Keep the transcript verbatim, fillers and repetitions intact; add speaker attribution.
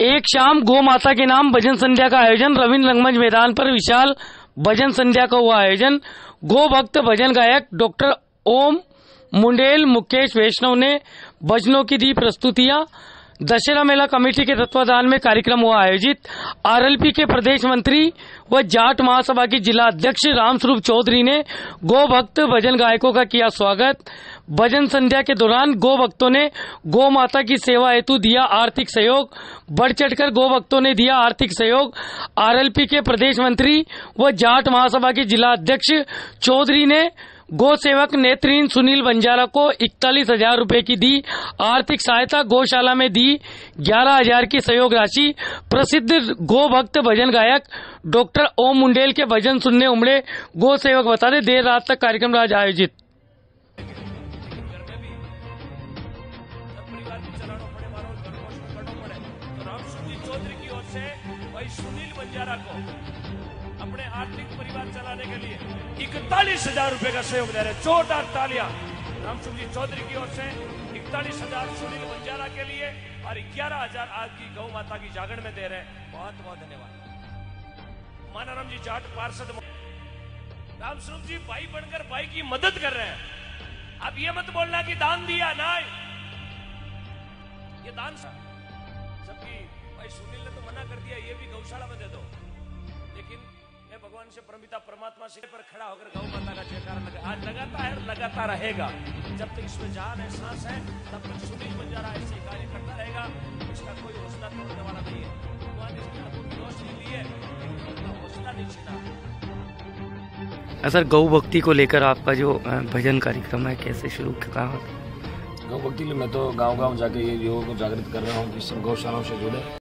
Speaker 1: एक शाम गौ माता के नाम भजन संध्या का आयोजन। रविंद्र रंगमंच मैदान पर विशाल भजन संध्या का हुआ आयोजन। गो भक्त भजन गायक डॉक्टर ओम मुंडेल, मुकेश वैष्णव ने भजनों की दी प्रस्तुतियां। दशहरा मेला कमेटी के तत्वाधान में कार्यक्रम हुआ आयोजित। आरएलपी के प्रदेश मंत्री व जाट महासभा की जिला अध्यक्ष रामस्वरूप चौधरी ने गो भक्त भजन गायकों का किया स्वागत। भजन संध्या के दौरान गो भक्तों ने गौ माता की सेवा हेतु दिया आर्थिक सहयोग। बढ़ चढ़कर गो भक्तों ने दिया आर्थिक सहयोग। आरएलपी के प्रदेश मंत्री व जाट महासभा के जिला अध्यक्ष चौधरी ने गौ सेवक नेत्रहीन सुनील बंजारा को इकतालीस हजार रूपये की दी आर्थिक सहायता। गौशाला में दी ग्यारह हजार की सहयोग राशि। प्रसिद्ध गो भक्त भजन गायक डॉक्टर ओम मुंडेल के भजन सुनने उमड़े गौ सेवक बताते देर रात तक कार्यक्रम आज आयोजित।
Speaker 2: सुनील बंजारा को अपने आर्थिक परिवार चलाने के लिए इकतालीस हजार रूपये का सहयोग दे रहे। जोरदार तालियां रामसुख जी चौधरी की ओर से इकतालीस हजार सुनील बंजारा के लिए और ग्यारह हजार आज की गौ माता की जागरण में दे रहे हैं। बहुत बहुत धन्यवाद। मानाराम जी जाट पार्षद रामस्वरूप जी भाई बनकर भाई की मदद कर रहे हैं। अब ये मत बोलना कि दान दिया ना, ये दान सबकी भाई सुनील ने तो मना कर दिया ये भी गौशाला में दे दो, लेकिन ये भगवान से परमिता परमात्मा से पर खड़ा होकर गौ माता का जयकार लगा, आज लगाता है और लगाता रहेगा। जब तक इसमें जान है, सांस है, तब तक सुनील बंजारा ऐसे कार्य करता रहेगा। इसका कोई हौसला तोड़ने वाला नहीं है। भगवान इसकी आंखों की रोशनी ली है, लेकिन हौसला नहीं छीना।
Speaker 1: सर, गौ भक्ति को लेकर आपका जो भजन कार्यक्रम है कैसे शुरू कहा?
Speaker 3: गौ भक्ति में मैं तो गांव गांव जाके ये लोगों को जागृत कर रहा हूँ कि सब गौशालाओं से जुड़े।